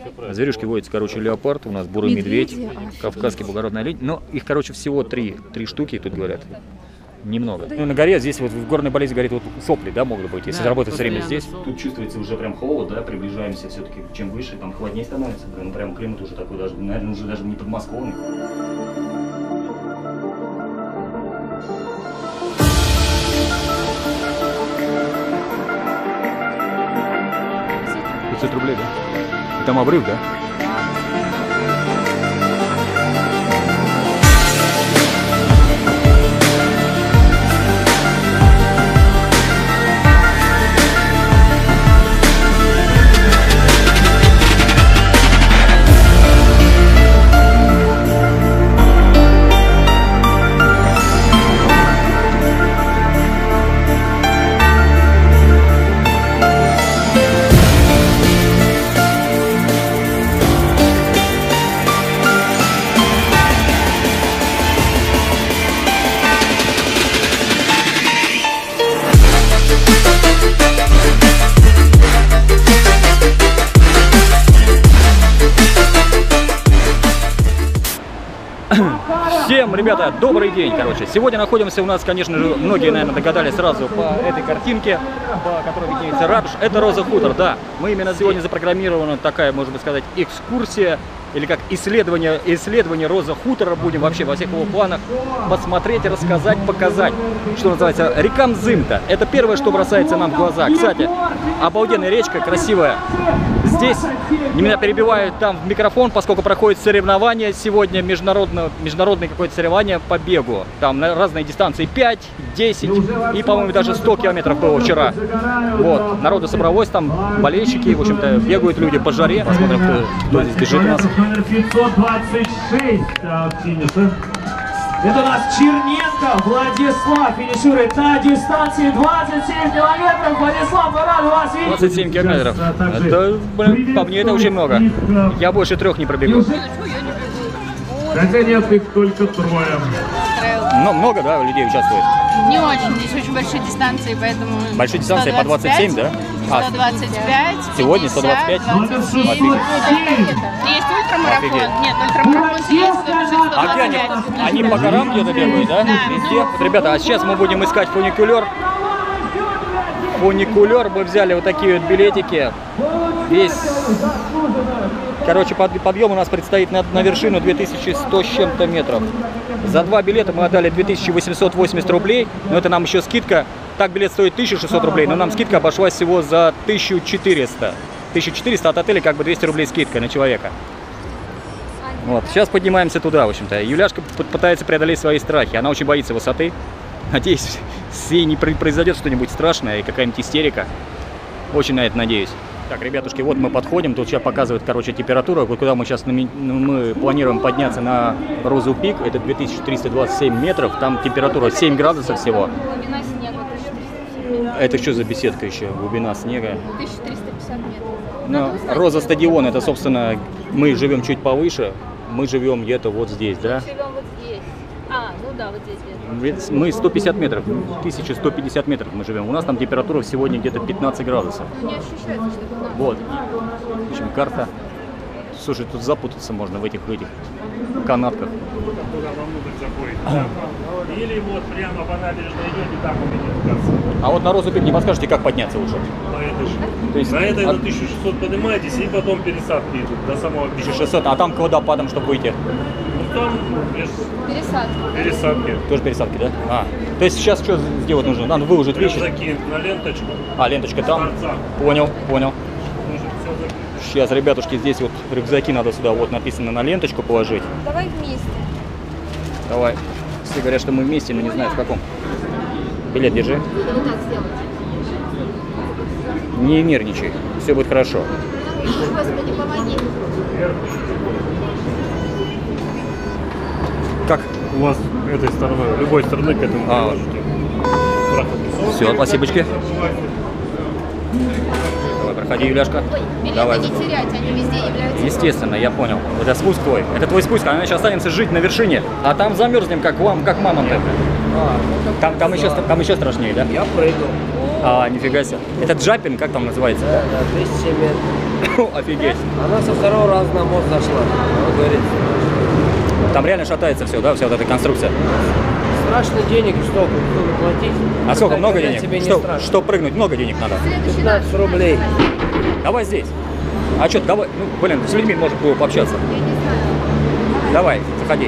Зверюшки водятся, короче, леопард, у нас бурый медведь, кавказский благородный олень. Но их, короче, всего три штуки, тут говорят. Немного. Ну, на горе здесь вот в горной болезни говорит, вот сопли, да, могут быть, если работать все время здесь. Тут чувствуется уже прям холод, да, приближаемся все-таки, чем выше, там холоднее становится. Ну, прям климат уже такой, даже, наверное, уже даже не подмосковный. 500 рублей, да? Там обрыв, да? Всем, ребята, добрый день, короче. Сегодня находимся у нас, конечно же, многие, наверное, догадались сразу по этой картинке, по которой виднеется Радж. Это Роза Хутор, да. Мы именно сегодня запрограммирована такая, можно сказать, экскурсия, или как исследование Роза Хутора. Будем вообще во всех его планах посмотреть, рассказать, показать. Что называется, река Мзымта. Это первое, что бросается нам в глаза. Кстати, обалденная речка, красивая. Здесь меня перебивают там в микрофон, поскольку проходит соревнование сегодня, международное какое-то соревнование по бегу. Там на разные дистанции 5, 10 и, по-моему, даже 100 километров было вчера. Вот, народу собралось, там болельщики, в общем-то, бегают люди по жаре. Посмотрим, кто здесь бежит у нас. Номер 526 финиша. Это у нас Черненко Владислав финиширует на дистанции 27 километров. Владислав, мы рады вас видеть. 27 километров. Это, блин, по мне это очень много. Я больше 3 не пробегу. Хотя нет, их только 3. Но много, да, людей участвует? Не очень, здесь очень большие дистанции, поэтому... Большие дистанции по 27, да? 125, сегодня 125? 27. Есть ультрамарафон. Нет, ультрамарафон есть, кто бежит 125. Они по горам где-то бегают, да? Везде? Вот, ребята, а сейчас мы будем искать фуникулер. Фуникулер, мы взяли вот такие вот билетики. Весь... Короче, подъем у нас предстоит на вершину 2100 с чем-то метров. За 2 билета мы отдали 2880 рублей, но это нам еще скидка. Так билет стоит 1600 рублей, но нам скидка обошлась всего за 1400. 1400 от отеля, как бы 200 рублей скидка на человека. Вот, сейчас поднимаемся туда, в общем-то. Юляшка пытается преодолеть свои страхи, она очень боится высоты. Надеюсь, с ней не произойдет что-нибудь страшное и какая-нибудь истерика. Очень на это надеюсь. Так, ребятушки, вот мы подходим, тут сейчас показывает, короче, температура, вот куда мы сейчас, мы планируем подняться на Розу Пик, это 2327 метров, там температура 7 градусов всего. Глубина снега 1350. Это что за беседка еще, глубина снега? 1350 метров. Но Роза стадион, это, собственно, мы живем чуть повыше, мы живем где-то вот здесь, да? Мы живем вот здесь. А, ну да, вот здесь. Мы 150 метров, 1150 метров мы живем. У нас там температура сегодня где-то 15 градусов. Ну, не ощущается, что 15. Вот. В общем, карта. Слушай, тут запутаться можно в этих канатках. Или вот прямо по набережной идете, так увидите. А вот на Розу Пик не подскажете, как подняться лучше? На этой же. То есть, На этой на 1600 поднимаетесь, и потом пересадки идут до самого пика. 1600, а там к водопадам, чтобы выйти? Ну там Пересадки. пересадки. Тоже пересадки, да? А, то есть сейчас что сделать нужно? Надо выложить вещи. Закинуть на ленточку. А, ленточка там? Понял, понял. Сейчас, ребятушки, здесь вот рюкзаки надо сюда, вот написано, на ленточку положить. Давай вместе. Давай. Все говорят, что мы вместе, но не знаю в каком. Билет держи. Вот так сделать. Не нервничай, все будет хорошо. Господи, помоги. Как? У вас этой стороны, любой стороны к этому приложите. Все, спасибочки. Давай, проходи, Юляшка. Билеты Давай. не терять, они везде являются. Естественно, я понял. Это спуск твой. Это твой спуск, а мы сейчас останемся жить на вершине, а там замерзнем, как мамонты. Там еще страшнее, да? Я прыгал. А, нифига себе. Это джаппинг, как там называется? Да, 1000 метров. Офигеть. Она со второго раза на мост зашла. Он говорит, Там реально шатается все, да, вся вот эта конструкция. страшно денег, что платить. А сколько, много Когда тебе денег? не страшно. Что прыгнуть, много денег надо. 15 рублей. Давай здесь. А что, давай, ну, блин, с людьми может было пообщаться. Давай, заходи.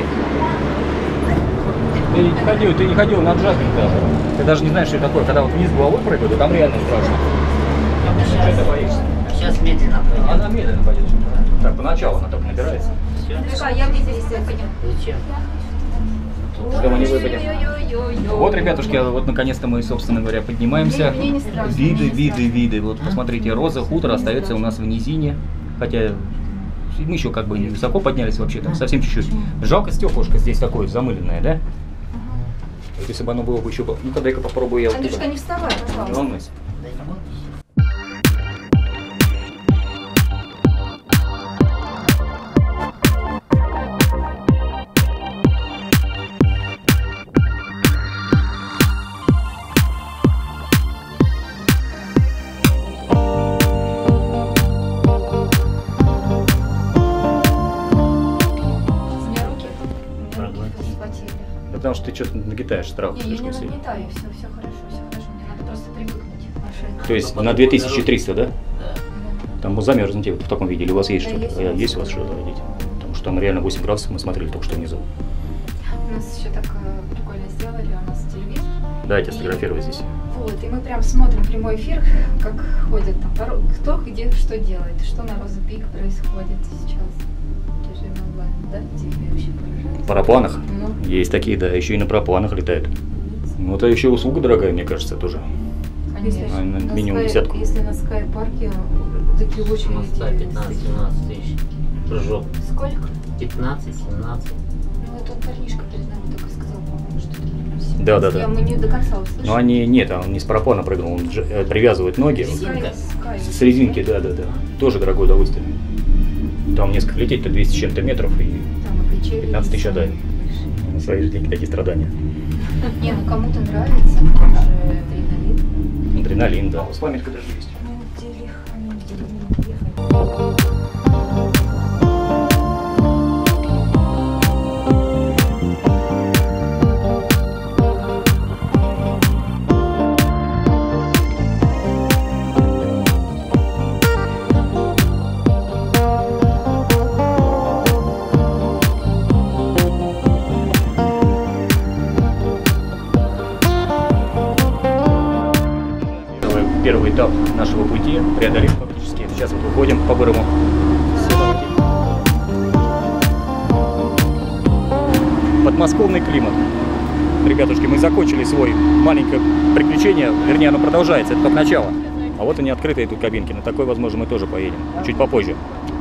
Ты не ходил на джампинг даже. Ты даже не знаешь, что это такое. Когда вот вниз головой прыгают, то там реально страшно. Что ты боишься? Сейчас медленно пойдем. Она медленно пойдет. Так, поначалу она только набирается. Я вниз выпадем. Зачем? Что мы не выпадем. Вот, ребятушки, вот наконец-то мы, собственно говоря, поднимаемся. Виды. Вот посмотрите, Роза хутор остается у нас в низине. Хотя мы еще как бы не высоко поднялись вообще, там совсем чуть-чуть. Жалко, стеклышко здесь такое замыленное, да? Вот если бы оно было бы еще... Ну-ка, дай-ка попробую я вот Андрюшка, не вставай, Не пожалуйста. волнуйся. У меня руки схватили. Да потому что ты что-то нагнетаешь страх Не, я слишком не сильно. нагнетаю, все хорошо. Мне надо просто привыкнуть. То есть на 2300, да? Там вы замерзнете в таком виде, или у вас есть что-то? Есть у вас что-то, видите? Потому что там реально 8 градусов мы смотрели только что внизу. У нас еще так прикольно сделали, у нас телевизор. Дайте сфотографировать здесь. Вот, и мы прям смотрим прямой эфир, как ходят там, кто где что делает, что на Роза Пик происходит сейчас. Режим онлайн, да? Тебе вообще поражает. В парапланах? Ну. Есть такие, да, еще и на парапланах летают. Ну, это еще услуга дорогая, мне кажется, тоже. Если, А, на минимум десятку. если на Скай-парке такие очереди... Моста 15-17 тысяч. Прыжок. Сколько? 15-17. Ну, это он парнишка перед нами только сказал, по-моему, что это... Да. Мы не до конца услышали. Но они, нет, он не с параплана прыгнул, он привязывает ноги. Скай. С резинки, да. Тоже дорогое удовольствие. Там несколько лететь-то 200 с чем-то метров и Там и качели 15 тысяч есть. отдай. На свои деньги такие страдания. Не, ну кому-то нравится, там же адреналин. Адреналин, да. С памятка даже есть. Ну, где ехать? Первый этап нашего пути преодолим фактически. Сейчас вот выходим по-бырому. Подмосковный климат. Ребятушки, мы закончили свое маленькое приключение, вернее оно продолжается, это только начало. А вот они открытые тут кабинки, на такой, возможно, мы тоже поедем, чуть попозже.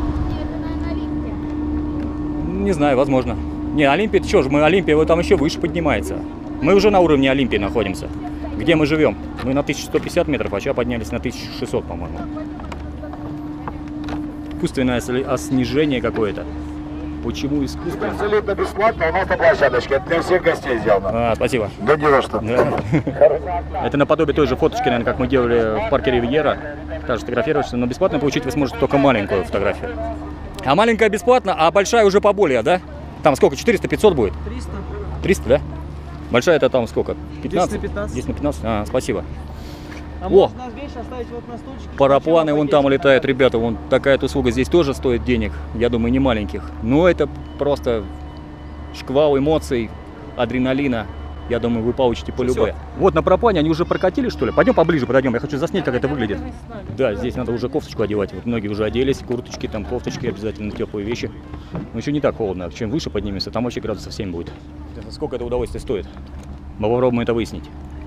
Не знаю, возможно. Не, Олимпия, что ж, мы Олимпия, вот там еще выше поднимается. Мы уже на уровне Олимпии находимся. Где мы живем? Мы на 1150 метров, а сейчас поднялись на 1600, по-моему. Искусственное снижение какое-то. Почему искусственное? Абсолютно бесплатно, у нас на площадочке. Это для всех гостей сделано. Спасибо. Да не за что. Да. Это наподобие той же фоточки, наверное, как мы делали в парке Ривьера. Также фотографироваться, но бесплатно получить вы сможете только маленькую фотографию. А маленькая бесплатно, а большая уже поболее, да? Там сколько? 400-500 будет? 300. 300, да? Большая это там сколько? 15? 10 на 15. 10 на 15? Спасибо. А О! можно вещи оставить вот на стульчике. Парапланы вон там летают, ребята, вон такая услуга здесь тоже стоит денег, я думаю, не маленьких. Но это просто шквал эмоций, адреналина, я думаю, вы получите по любой. Вот на параплане они уже прокатили, что ли? Пойдем поближе подойдем, я хочу заснять, как это выглядит. Да, здесь надо уже кофточку одевать, вот многие уже оделись, курточки, там кофточки, обязательно теплые вещи. Но еще не так холодно, чем выше поднимемся, там вообще градусов 7 будет. Сколько это удовольствие стоит? Мы попробуем это выяснить.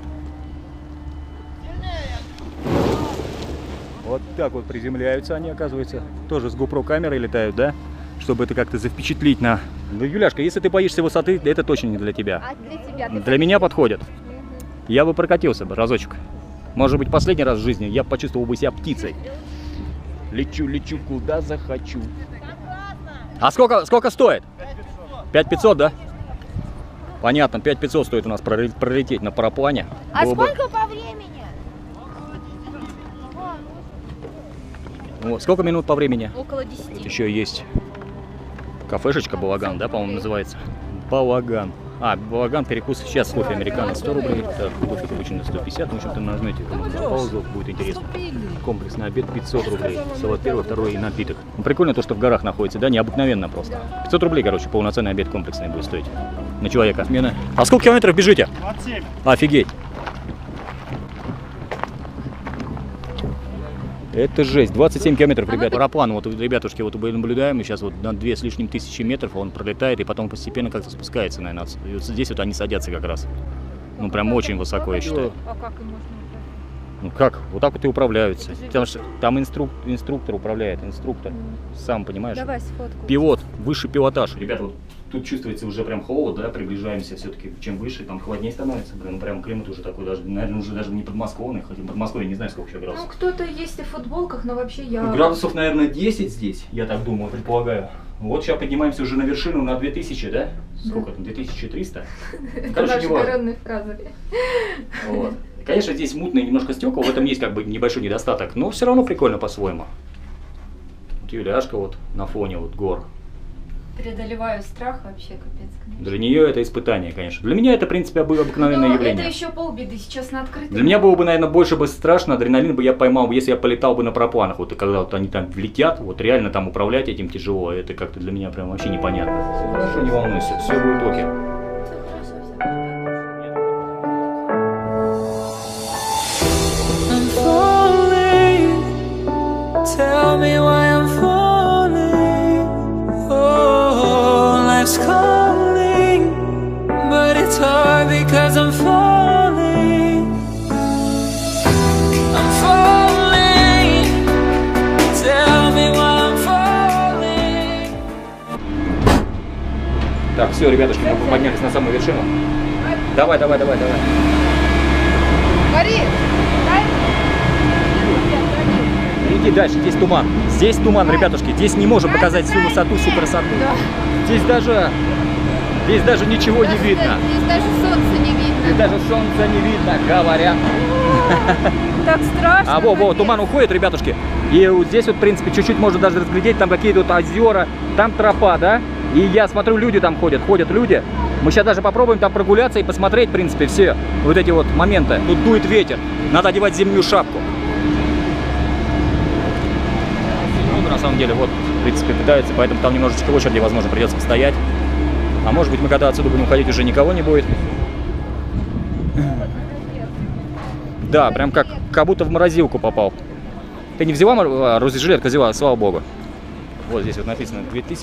Вот так вот приземляются они, оказывается. Тоже с GoPro камерой летают, да? Чтобы это как-то завпечатлить на... Ну, Юляшка, если ты боишься высоты, это точно не для тебя. А для тебя? Для меня подходит. Я бы прокатился бы разочек. Может быть, последний раз в жизни я почувствовал бы себя птицей. Лечу, куда захочу. А сколько стоит? 5500, да? Понятно, 5500 стоит у нас пролететь на параплане. А Было бы... сколько по времени? Вот. Сколько минут по времени? Около 10. Вот еще есть кафешечка Балаган, да, по-моему, называется. Балаган. А, Балаган, перекус. Сейчас кофе американо 100 рублей. Так, кофе обычно 150. Ну, в общем-то, нажмете на паузу, будет интересно. Комплексный обед 500 рублей. Салат первый, второй и напиток. Ну, прикольно то, что в горах находится, да, необыкновенно просто. 500 рублей, короче, полноценный обед комплексный будет стоить. На человека. Смена. А сколько километров бежите? 27. Офигеть. Это жесть, 27 километров, ребят. Параплан, вот, ребятушки, вот мы наблюдаем, сейчас вот на 2 с лишним тысячи метров он пролетает и потом постепенно как-то спускается, наверное. И вот здесь вот они садятся как раз. Ну, прям очень высоко, я считаю. А как им можно? Ну как? Вот так вот и управляются. Потому что там инструктор управляет, инструктор. Сам понимаешь? Давай сфоткаю. Пилот, высший пилотаж. Ребята, вот тут чувствуется уже прям холод, да, приближаемся все-таки, чем выше, там холоднее становится. Блин, ну прям климат уже такой, даже, наверное, уже даже не подмосковный, хотя в Подмосковье не знаю, сколько еще градусов. Ну, кто-то есть и в футболках, но вообще я... Ну, градусов, наверное, 10 здесь, я так думаю, предполагаю. Вот сейчас поднимаемся уже на вершину на 2000, да? Сколько там, 2300? Это наши коронные фразы. Вот. Конечно, здесь мутные немножко стекла, в этом есть как бы небольшой недостаток, но все равно прикольно по-своему. Вот Юляшка вот на фоне вот гор. Преодолеваю страх вообще, капец, конечно. Для нее это испытание, конечно. Для меня это, в принципе, обыкновенное Но явление. это еще полбеды, сейчас на открытом. Для меня было бы, наверное, больше бы страшно, адреналин бы я поймал, если я полетал бы на пропланах. Вот и когда вот они там влетят, вот реально там управлять этим тяжело. Это как-то для меня прям вообще непонятно. Все хорошо, не волнуйся, все будет окей. Tell me why I'm falling. Oh, life's calling, but it's hard because I'm falling. I'm falling. Tell me why I'm falling. Так, все, ребятушки, мы поднялись на самую вершину. Давай. Борис, дай. Иди дальше, здесь туман. Здесь туман, ребятушки. Здесь не можем показать всю высоту, всю красоту. Да. Здесь даже ничего не видно. Здесь даже солнца не видно. Здесь даже солнца не видно, говорят. Так страшно. А во, туман уходит, ребятушки. И вот здесь вот, в принципе, чуть-чуть можно даже разглядеть, там какие-то вот озера, там тропа, да? И я смотрю, люди там ходят люди. Мы сейчас даже попробуем там прогуляться и посмотреть, в принципе, все вот эти вот моменты. Тут дует ветер, надо одевать зимнюю шапку. Много на самом деле, вот, в принципе, пытаются, поэтому там немножечко в очереди, возможно, придется постоять. А может быть, мы когда отсюда будем уходить, уже никого не будет. Да, прям как будто в морозилку попал. Ты не взяла розжилетка, взяла, слава богу. Вот здесь вот написано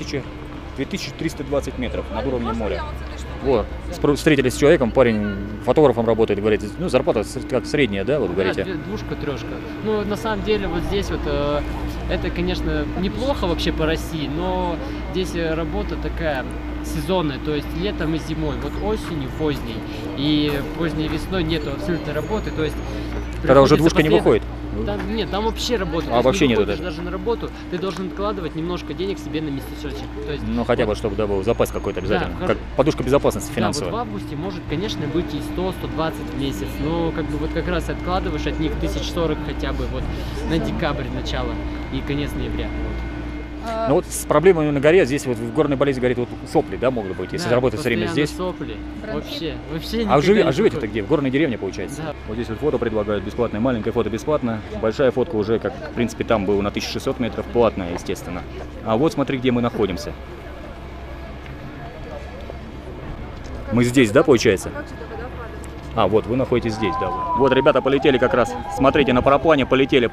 2320 метров над уровнем моря. Вот, встретились с человеком, парень фотографом работает, говорит, ну, зарплата как средняя, да, вот говорите? Да, двушка, трешка. Ну, на самом деле, вот здесь вот, это, конечно, неплохо вообще по России, но здесь работа такая сезонная, то есть летом и зимой, вот осенью поздней и поздней весной нету абсолютно работы, то есть... Когда уже двушка не выходит? Там, нет, там вообще работа. А вообще нету даже на работу, ты должен откладывать немножко денег себе на местечочек. То есть, ну хотя бы, чтобы да, был запас какой-то обязательно, да, как подушка безопасности финансовая. Да, вот в августе может, конечно, быть и 100-120 в месяц, но как бы вот как раз откладываешь от них 1040 хотя бы вот на декабрь начало и конец ноября. Вот. Ну вот с проблемами на горе, здесь вот в горной болезни говорит, вот сопли, да, могут быть, если работать все время здесь. Сопли. Вообще А живете-то где? В горной деревне, получается? Да. Вот здесь вот фото предлагают бесплатное, маленькое фото бесплатно, большая фотка уже, как в принципе там было на 1600 метров, платная, естественно. А вот смотри, где мы находимся. Мы здесь, да, получается? А, вот, вы находитесь здесь, да. Вот, ребята полетели как раз, смотрите, на параплане полетели.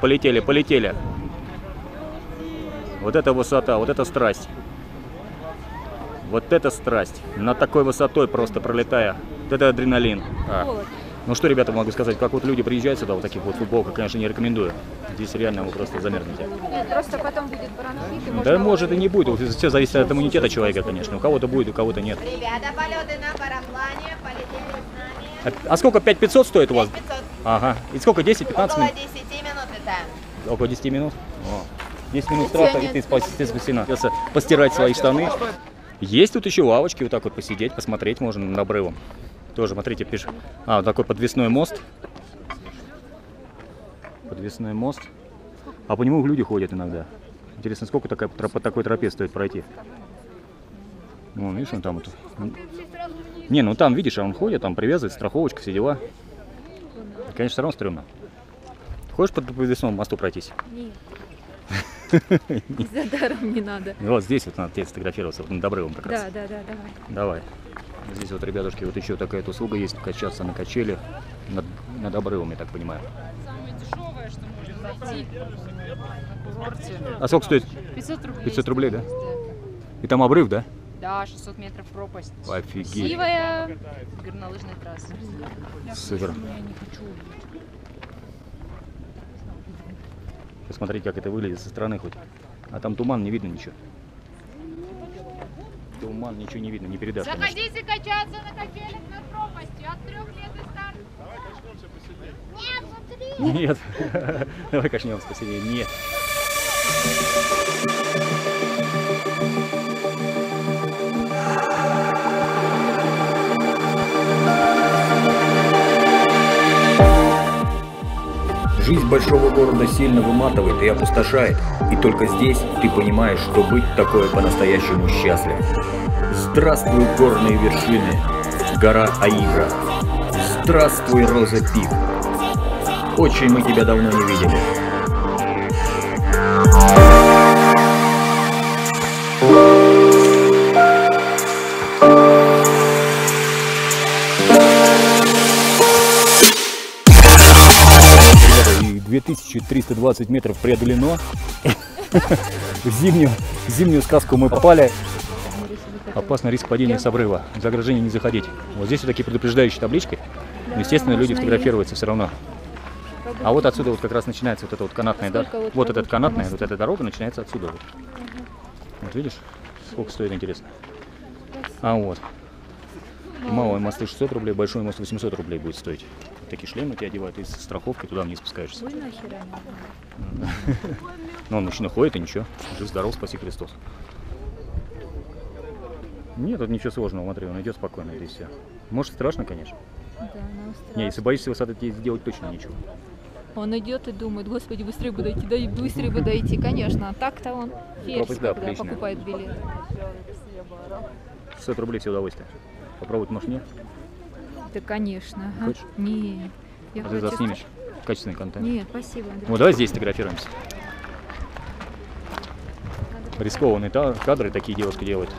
Вот это высота, вот это страсть. Вот это страсть. Над такой высотой просто пролетая. Вот это адреналин. Ну что, ребята, могу сказать, как вот люди приезжают сюда, вот таких вот футболках, конечно, не рекомендую. Здесь реально вы просто замерзнете. Нет, просто потом будет бронхит. Да может и не будет, все зависит от иммунитета человека, конечно. У кого-то будет, у кого-то нет. Ребята, полеты на параплане, полетели с нами. А сколько, 5500 стоит у вас? 5500. Ага. И сколько, 10-15 Около минут? 10 минут летаем. Около 10 минут? О. 10 минут страха, и ты спасена. Придется постирать свои штаны. Есть тут еще лавочки, вот так вот посидеть, посмотреть можно над обрывом. Тоже, смотрите, пишет. А, вот такой подвесной мост. Подвесной мост. А по нему люди ходят иногда. Интересно, сколько по такой тропе стоит пройти? Ну, видишь, он там вот. Не, ну там, видишь, он ходит, там привязывает, страховочка, все дела. Конечно, все равно стрёмно. Хочешь по подвесному мосту пройтись? Нет. За даром не надо. Вот здесь вот надо сфотографироваться, вот над обрывом как раз. Да, давай. Давай. Здесь вот, ребятушки, вот еще такая услуга есть, качаться на качели над обрывом, я так понимаю. Самое дешевое, что может зайти на курорте. А сколько стоит? 500 рублей. 500 рублей, да? И там обрыв, да? Да, 600 метров пропасть. Офигеть. Красивая горнолыжная трасса. Супер. Посмотрите, как это выглядит со стороны хоть. А там туман, не видно ничего. Туман, ничего не видно, не передашь. Заходите качаться на качелях над пропастью. От 3 лет и старше. Нет, смотри. Нет. Давай качнемся посильнее. Нет. Жизнь большого города сильно выматывает и опустошает. И только здесь ты понимаешь, что быть такое по-настоящему счастлив. Здравствуй, горные вершины, гора Аигра. Здравствуй, Роза Пик. Очень мы тебя давно не видели. Ребята, и 2320 метров преодолено. В зимнюю сказку мы попали. Опасный риск падения с обрыва. За ограждение не заходить. Вот здесь вот такие предупреждающие таблички. Естественно, люди фотографируются все равно. А вот отсюда вот как раз начинается вот эта вот канатная дорога. Вот эта канатная, вот эта дорога начинается отсюда. Вот, вот видишь, сколько стоит, интересно. А вот. Малый мост 600 рублей, большой мост 800 рублей будет стоить. Вот такие шлемы тебе одевают, и со страховкой туда вниз спускаешься. Ну, он мужчина ходит, и ничего. Жив-здоров, спаси Христос. Нет, тут ничего сложного, смотри, он идет спокойно, здесь все. Может, страшно, конечно. Да, но страшно. Не, если боишься высоты, сделать точно ничего. Он идет и думает, господи, быстрее бы дойти, да и быстрее бы дойти, конечно. А так-то он ферзь, Да, когда покупает билет. 600 рублей все удовольствие. Попробовать, может, нет? Да, конечно. Ага. Хочешь? Не, я А ты хочу... заснимешь качественный контент? Нет, спасибо, Андрей. Вот давай здесь фотографируемся. Рискованные кадры такие девушки делают.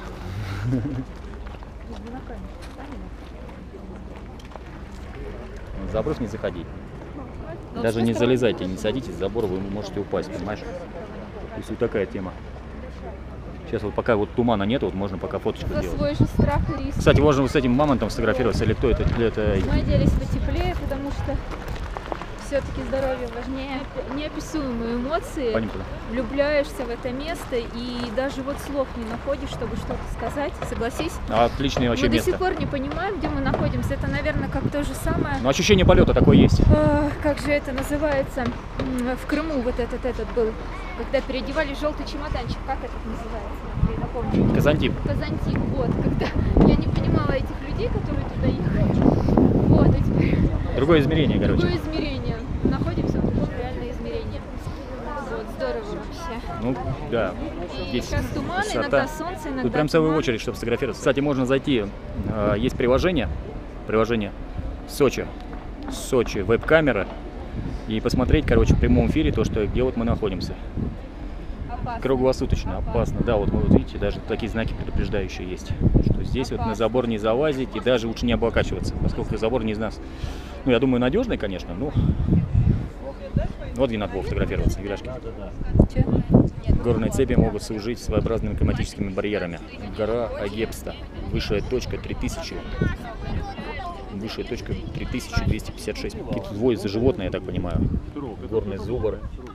За обрыв не заходи. Даже не залезайте, не садитесь, с забора вы можете упасть, понимаешь? То есть вот такая тема. Сейчас вот пока вот тумана нет, вот можно пока фоточку За сделать. свой же страх и риск. Кстати, можно вот с этим мамонтом сфотографироваться, или кто это? Мы оделись потеплее, потому что все-таки здоровье важнее. Неописуемые эмоции. Понятно. Влюбляешься в это место и даже вот слов не находишь, чтобы что-то сказать. Согласись? Отличное вообще Мы место. до сих пор не понимаем, где мы находимся. Это, наверное, как то же самое. Но ощущение полета такое есть. Как же это называется? В Крыму вот этот был, когда переодевали желтый чемоданчик. Как это называется? Я напомню. Казантип. Казантип, вот. Когда я не понимала этих людей, которые туда ехали. Вот, и теперь... Другое измерение, короче. Другое измерение. Находимся в другом реальном измерении. Вот, здорово вообще. Ну, да. И Здесь сейчас туман, высота. иногда солнце, иногда Тут прям целая туман. очередь, чтобы сфотографироваться. Кстати, можно зайти, есть приложение Сочи, веб-камера, и посмотреть, короче, в прямом эфире то, что, где вот мы находимся. Опасно. Круглосуточно, опасно. Да, вот вы видите, даже такие знаки предупреждающие есть, что здесь вот на забор не залазить и даже лучше не облокачиваться, поскольку забор не из нас. Ну, я думаю, надежный, конечно, но вот где надо было фотографироваться, Юляшки. Горные цепи могут служить своеобразными климатическими барьерами. Гора Агепста. Высшая точка 3000. Высшая точка 3256. Какие-то водятся животные, я так понимаю. Горные зубры.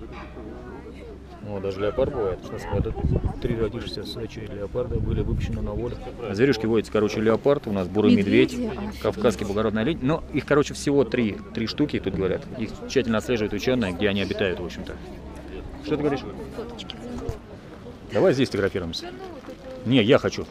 О, даже леопард бывает. Сейчас вот 3 родившихся в Сочи леопарда были выпущены на волю. Зверюшки водятся, короче, леопард, у нас бурый медведь, кавказский благородный олень. Но их, короче, всего 3 штуки, тут говорят. Их тщательно отслеживают ученые, где они обитают, в общем-то. Что ты говоришь? Давай здесь фотографируемся. Не, я хочу.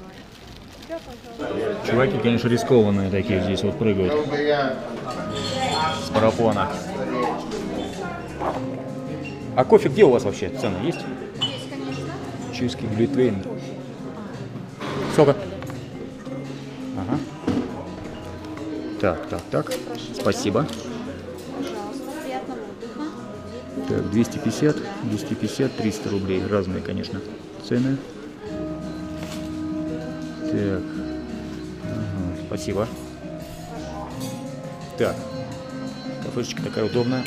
Чуваки, конечно, рискованные такие здесь вот прыгают. С параплана. А кофе где у вас вообще? Цены есть? Есть, конечно. Чешский глитвейн. Сколько? Ага. Так. Спасибо. Пожалуйста, приятного отдыха. Так, 250, 300 рублей. Разные, конечно, цены. Так. Ага, спасибо. Так. Кафешечка такая удобная.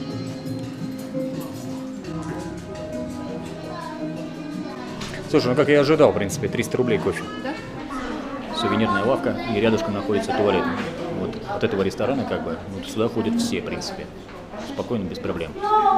Слушай, ну как я ожидал, в принципе, 300 рублей кофе. Да? Сувенирная лавка, и рядышком находится туалет. Вот от этого ресторана, как бы, вот сюда ходят все, в принципе. Спокойно, без проблем.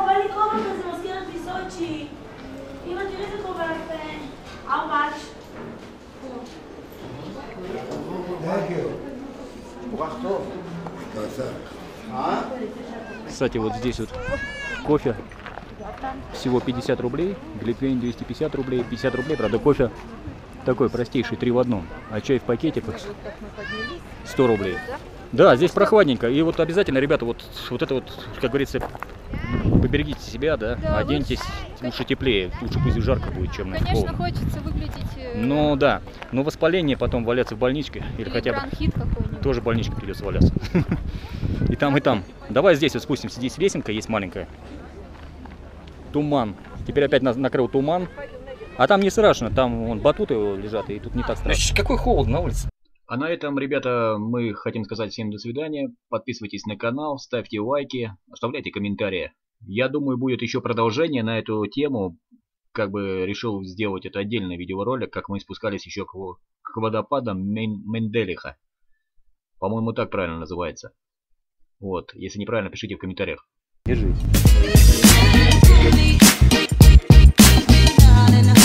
Кстати, вот здесь вот кофе всего 50 рублей, глитвейн 250 рублей, 50 рублей, правда, кофе такой простейший, 3 в одном, а чай в пакетиках 100 рублей. Да, здесь прохладненько, и вот обязательно, ребята, вот это вот, как говорится, поберегите себя, да, оденьтесь, лучше теплее, лучше пусть жарко будет, чем на холодно. Конечно, хочется выглядеть... Ну да, но воспаление потом валяться в больничке, или хотя бы бронхит какой-нибудь. тоже в больничке придется валяться. И там, и там. Давай здесь вот спустимся, здесь лесенка есть маленькая. Туман. Теперь опять накрыл туман. А там не страшно, там вон батуты лежат, и тут не так страшно. Какой холод на улице. А на этом, ребята, мы хотим сказать всем до свидания. Подписывайтесь на канал, ставьте лайки, оставляйте комментарии. Я думаю, будет еще продолжение на эту тему. Как бы решил сделать это отдельный видеоролик, как мы спускались еще к водопадам Менделиха. По-моему, так правильно называется. Вот, если неправильно, пишите в комментариях. Держись.